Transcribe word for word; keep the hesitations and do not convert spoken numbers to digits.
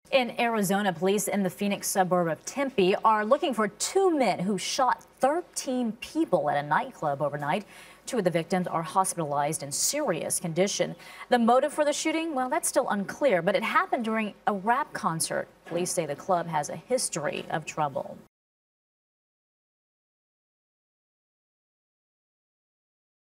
In Arizona, police in the Phoenix suburb of Tempe are looking for two men who shot thirteen people at a nightclub overnight. Two of the victims are hospitalized in serious condition. The motive for the shooting, well, that's still unclear, but it happened during a rap concert. Police say the club has a history of trouble.